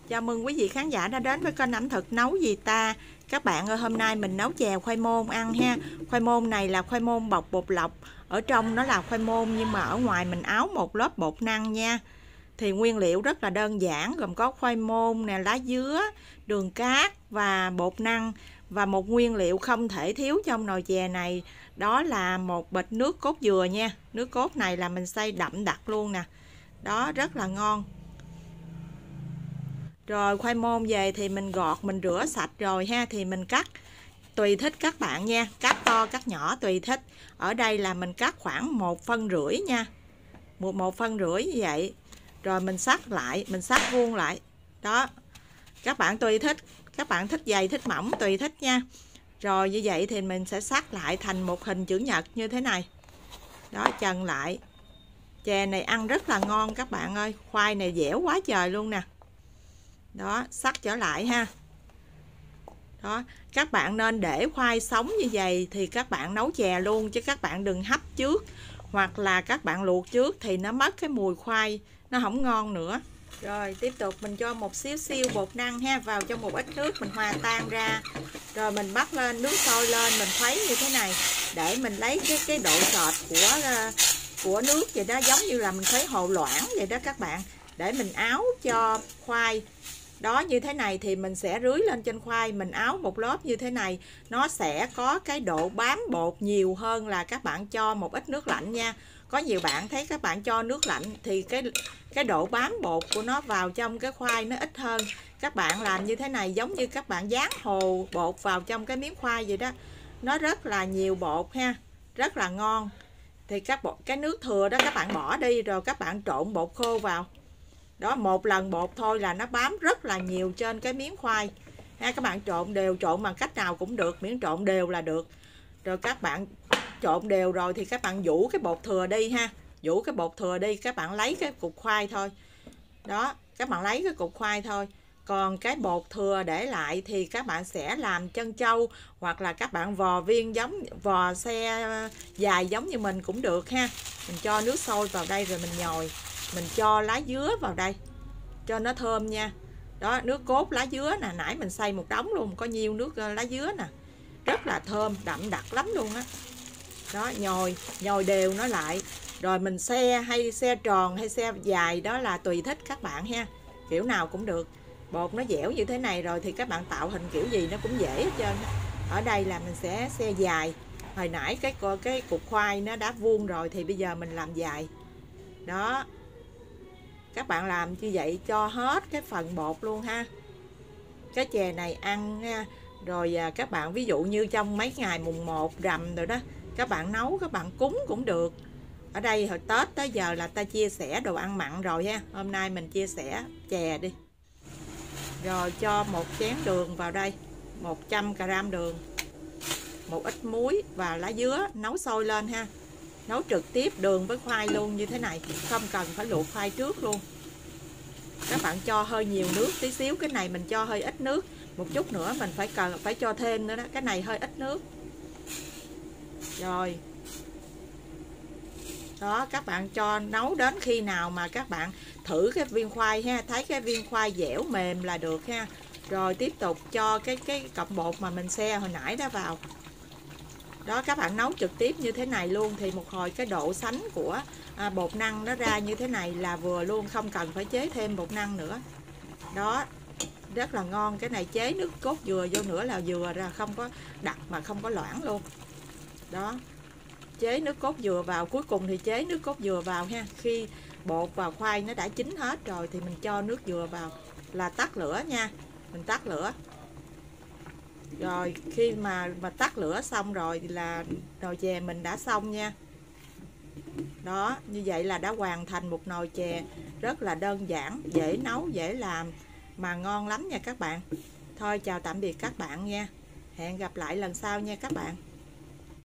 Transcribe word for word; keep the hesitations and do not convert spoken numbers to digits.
Chào mừng quý vị khán giả đã đến với kênh ẩm thực Nấu Gì Ta. Các bạn ơi, hôm nay mình nấu chè khoai môn ăn ha. Khoai môn này là khoai môn bọc bột lọc. Ở trong nó là khoai môn nhưng mà ở ngoài mình áo một lớp bột năng nha. Thì nguyên liệu rất là đơn giản, gồm có khoai môn nè, lá dứa, đường cát và bột năng. Và một nguyên liệu không thể thiếu trong nồi chè này, đó là một bịch nước cốt dừa nha. Nước cốt này là mình xay đậm đặc luôn nè. Đó, rất là ngon. Rồi khoai môn về thì mình gọt, mình rửa sạch rồi ha, thì mình cắt tùy thích các bạn nha, cắt to cắt nhỏ tùy thích. Ở đây là mình cắt khoảng một phân rưỡi nha, một một phân rưỡi như vậy. Rồi mình xắt lại, mình xắt vuông lại. Đó, các bạn tùy thích, các bạn thích dày thích mỏng tùy thích nha. Rồi như vậy thì mình sẽ xắt lại thành một hình chữ nhật như thế này. Đó, chần lại. Chè này ăn rất là ngon các bạn ơi, khoai này dẻo quá trời luôn nè. Đó, xắt trở lại ha. Đó, các bạn nên để khoai sống như vậy thì các bạn nấu chè luôn, chứ các bạn đừng hấp trước hoặc là các bạn luộc trước thì nó mất cái mùi khoai, nó không ngon nữa. Rồi tiếp tục mình cho một xíu xíu bột năng ha vào trong một ít nước, mình hòa tan ra. Rồi mình bắt lên, nước sôi lên, mình khuấy như thế này để mình lấy cái cái độ sệt của của nước vậy đó, giống như là mình khuấy hồ loãng vậy đó các bạn, để mình áo cho khoai. Đó, như thế này thì mình sẽ rưới lên trên khoai, mình áo một lớp như thế này, nó sẽ có cái độ bám bột nhiều hơn là các bạn cho một ít nước lạnh nha. Có nhiều bạn thấy các bạn cho nước lạnh thì cái cái độ bám bột của nó vào trong cái khoai nó ít hơn. Các bạn làm như thế này giống như các bạn dán hồ bột vào trong cái miếng khoai vậy đó. Nó rất là nhiều bột ha, rất là ngon. Thì các bột, cái nước thừa đó các bạn bỏ đi, rồi các bạn trộn bột khô vào. Đó, một lần bột thôi là nó bám rất là nhiều trên cái miếng khoai ha. Các bạn trộn đều, trộn bằng cách nào cũng được, miễn trộn đều là được. Rồi các bạn trộn đều rồi thì các bạn vũ cái bột thừa đi ha, vũ cái bột thừa đi, các bạn lấy cái cục khoai thôi. Đó, các bạn lấy cái cục khoai thôi. Còn cái bột thừa để lại thì các bạn sẽ làm chân trâu, hoặc là các bạn vò viên giống vò xe dài giống như mình cũng được ha. Mình cho nước sôi vào đây rồi mình nhồi, mình cho lá dứa vào đây cho nó thơm nha. Đó, nước cốt lá dứa nè, nãy mình xay một đống luôn, có nhiêu nước lá dứa nè, rất là thơm, đậm đặc lắm luôn á. Đó. Đó, nhồi nhồi đều nó lại, rồi mình xe hay xe tròn hay xe dài đó là tùy thích các bạn ha, kiểu nào cũng được. Bột nó dẻo như thế này rồi thì các bạn tạo hình kiểu gì nó cũng dễ hết trơn. Ở đây là mình sẽ xe dài, hồi nãy cái cái cục khoai nó đã vuông rồi thì bây giờ mình làm dài. Đó, các bạn làm như vậy cho hết cái phần bột luôn ha. Cái chè này ăn nha. Rồi các bạn ví dụ như trong mấy ngày mùng một rằm rồi đó, các bạn nấu các bạn cúng cũng được. Ở đây hồi Tết tới giờ là ta chia sẻ đồ ăn mặn rồi ha, hôm nay mình chia sẻ chè đi. Rồi cho một chén đường vào đây, một trăm gam đường, một ít muối và lá dứa, nấu sôi lên ha. Nấu trực tiếp đường với khoai luôn như thế này, không cần phải luộc khoai trước luôn. Các bạn cho hơi nhiều nước tí xíu, cái này mình cho hơi ít nước, một chút nữa mình phải cần phải cho thêm nữa đó, cái này hơi ít nước. Rồi. Đó, các bạn cho nấu đến khi nào mà các bạn thử cái viên khoai ha, thấy cái viên khoai dẻo mềm là được ha. Rồi tiếp tục cho cái cái cọng bột mà mình xe hồi nãy đó vào. Đó, các bạn nấu trực tiếp như thế này luôn thì một hồi cái độ sánh của à, bột năng nó ra như thế này là vừa luôn, không cần phải chế thêm bột năng nữa. Đó, rất là ngon. Cái này chế nước cốt dừa vô nữa là dừa ra, không có đặc mà không có loãng luôn. Đó, chế nước cốt dừa vào, cuối cùng thì chế nước cốt dừa vào ha. Khi bột và khoai nó đã chín hết rồi thì mình cho nước dừa vào là tắt lửa nha, mình tắt lửa. Rồi khi mà mà tắt lửa xong rồi thì là nồi chè mình đã xong nha. Đó, như vậy là đã hoàn thành một nồi chè rất là đơn giản, dễ nấu, dễ làm mà ngon lắm nha các bạn. Thôi chào tạm biệt các bạn nha. Hẹn gặp lại lần sau nha các bạn.